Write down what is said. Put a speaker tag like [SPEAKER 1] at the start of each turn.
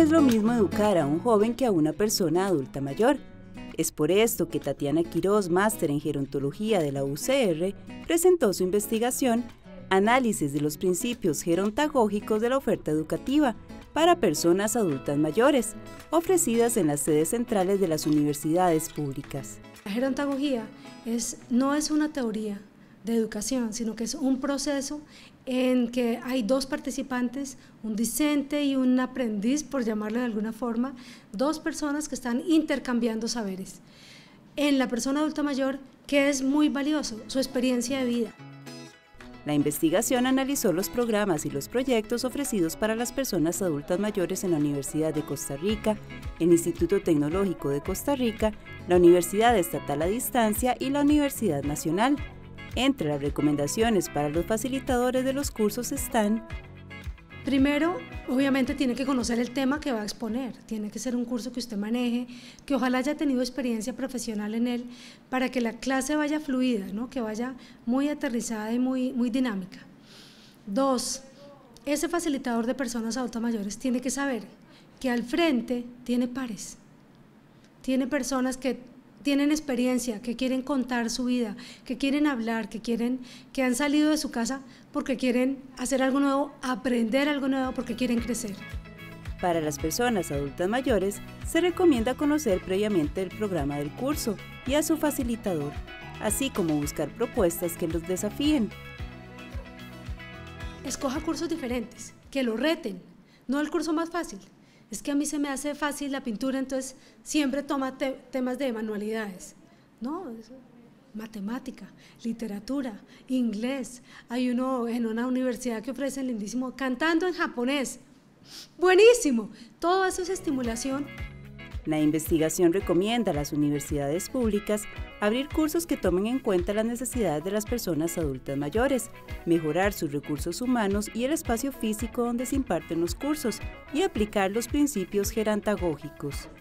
[SPEAKER 1] es lo mismo educar a un joven que a una persona adulta mayor. Es por esto que Tatiana Quiroz, máster en gerontología de la UCR, presentó su investigación Análisis de los principios gerontagógicos de la oferta educativa para personas adultas mayores, ofrecidas en las sedes centrales de las universidades públicas.
[SPEAKER 2] La gerontagogía no es una teoría de educación, sino que es un proceso en que hay dos participantes, un discente y un aprendiz, por llamarlo de alguna forma, dos personas que están intercambiando saberes. En la persona adulta mayor, que es muy valioso, su experiencia de vida.
[SPEAKER 1] La investigación analizó los programas y los proyectos ofrecidos para las personas adultas mayores en la Universidad de Costa Rica, el Instituto Tecnológico de Costa Rica, la Universidad Estatal a Distancia y la Universidad Nacional. Entre las recomendaciones para los facilitadores de los cursos están:
[SPEAKER 2] primero, obviamente tiene que conocer el tema que va a exponer, tiene que ser un curso que usted maneje, que ojalá haya tenido experiencia profesional en él, para que la clase vaya fluida, ¿no? Que vaya muy aterrizada y muy dinámica. Dos, ese facilitador de personas adultas mayores tiene que saber que al frente tiene pares, tiene personas que tienen experiencia, que quieren contar su vida, que quieren hablar, que han salido de su casa porque quieren hacer algo nuevo, aprender algo nuevo, porque quieren crecer.
[SPEAKER 1] Para las personas adultas mayores, se recomienda conocer previamente el programa del curso y a su facilitador, así como buscar propuestas que los desafíen.
[SPEAKER 2] Escoja cursos diferentes, que lo reten, no el curso más fácil. Es que a mí se me hace fácil la pintura, entonces siempre toma temas de manualidades, ¿no? Matemática, literatura, inglés. Hay uno en una universidad que ofrece lindísimo, cantando en japonés. ¡Buenísimo! Todo eso es estimulación.
[SPEAKER 1] La investigación recomienda a las universidades públicas abrir cursos que tomen en cuenta las necesidades de las personas adultas mayores, mejorar sus recursos humanos y el espacio físico donde se imparten los cursos y aplicar los principios gerontagógicos.